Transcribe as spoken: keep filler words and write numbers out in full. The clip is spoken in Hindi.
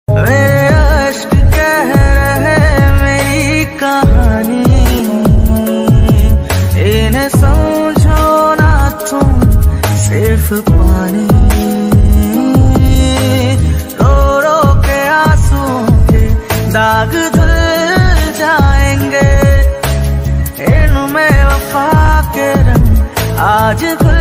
मेरे अश्क कह रहे मेरी कहानी, इन्हें समझो ना तुम सिर्फ पानी। रो रो के आंसुओं के दाग धुल जाएंगे, इनमें वफा के रंग आज खुल